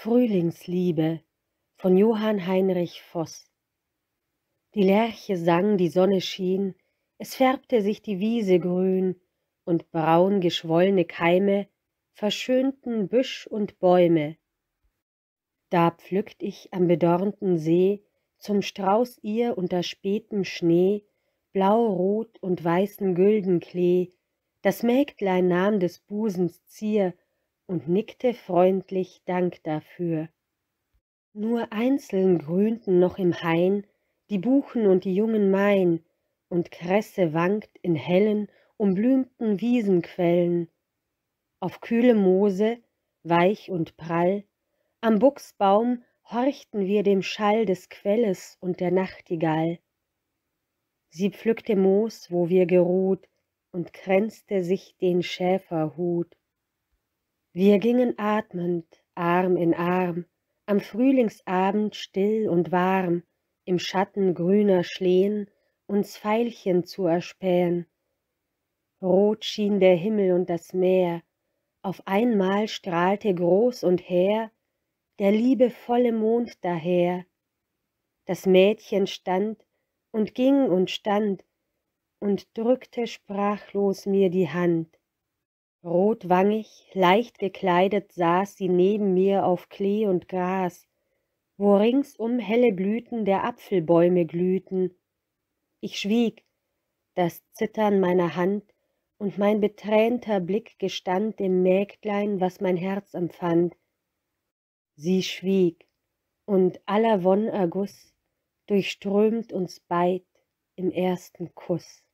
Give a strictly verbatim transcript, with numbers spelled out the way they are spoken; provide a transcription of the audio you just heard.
Frühlingsliebe von Johann Heinrich Voß. Die Lerche sang, die Sonne schien, es färbte sich die Wiese grün, und braun geschwollene Keime verschönten Büsch und Bäume. Da pflückt ich am bedornten See zum Strauß ihr unter spätem Schnee blau-rot und weißen Güldenklee. Das Mägdlein nahm des Busens Zier und nickte freundlich Dank dafür. Nur einzeln grünten noch im Hain die Buchen und die jungen Main, und Kresse wankt in hellen, umblümten Wiesenquellen. Auf kühlem Moose, weich und prall, am Buchsbaum horchten wir dem Schall des Quelles und der Nachtigall. Sie pflückte Moos, wo wir geruht, und kränzte sich den Schäferhut. Wir gingen atmend, Arm in Arm, am Frühlingsabend still und warm, im Schatten grüner Schlehen uns Veilchen zu erspähen. Rot schien der Himmel und das Meer, auf einmal strahlte groß und hehr der liebevolle Mond daher. Das Mädchen stand und ging und stand und drückte sprachlos mir die Hand. Rotwangig, leicht gekleidet saß sie neben mir auf Klee und Gras, wo ringsum helle Blüten der Apfelbäume glühten. Ich schwieg, das Zittern meiner Hand und mein betränter Blick gestand dem Mägdlein, was mein Herz empfand. Sie schwieg, und aller Wonn Erguss durchströmt uns beid im ersten Kuss.